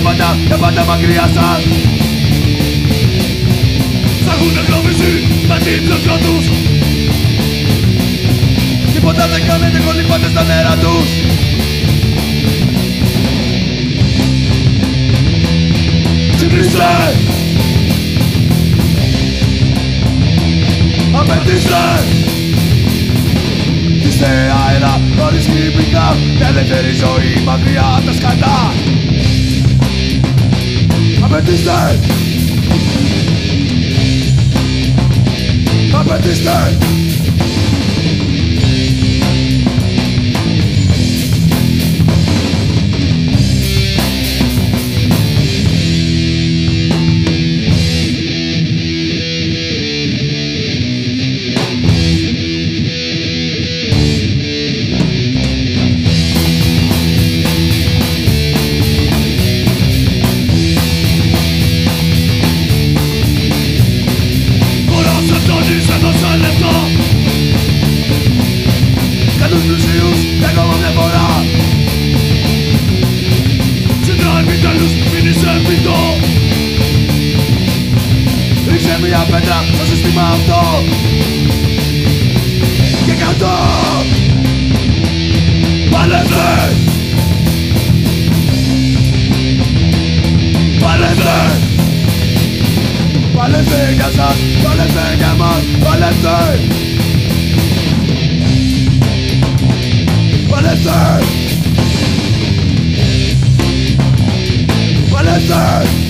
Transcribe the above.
για πάντα μακριά σας. Θα έχουν εγκλωβιστεί με την ψεύτρα τους. Τίποτα δεν κάνετε, κολυμπάτε στα νερά τους. Ξυπνήστε! Απαιτήστε! Είστε αέρα, χωρίς χημικά, μια ελεύθερη ζωή μακριά απ' τα σκατά. Απαιτήστε! Απαιτήστε! Τους πλουσίους για ακόμα μια φορά. Συντρά επιτέλους μην είσαι φυτό. Ρίξε μια πέτρα στο σύστημα αυτό. Και κάτω. Παλεύτε. Παλεύτε. Παλεύτε για σας, παλεύτε για μας, παλεύτε. Palestine! Palestine!